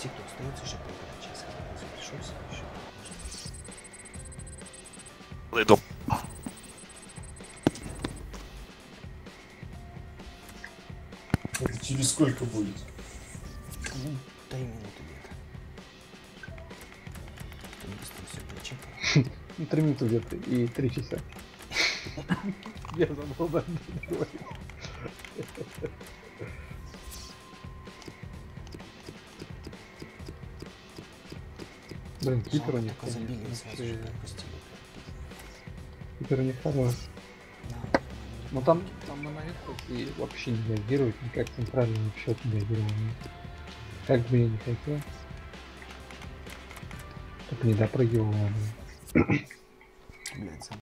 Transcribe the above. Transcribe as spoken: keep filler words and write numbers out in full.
Если кто остается еще полтора часа, завершился еще. Иду. Это через сколько будет? Ну, три минуты где-то. Кто не быстро все прочекал. Ну, три минуты где-то и три часа. Я забыл, да, говорить. Блин, Питер у них, только забили и сразу же пропустили. Питер у них хорош. Да, Но там, там на наветках и вообще не реагирует, никак центральный счет не реагировал. Как бы я не хотел. Так не допрыгивал. блядь, сам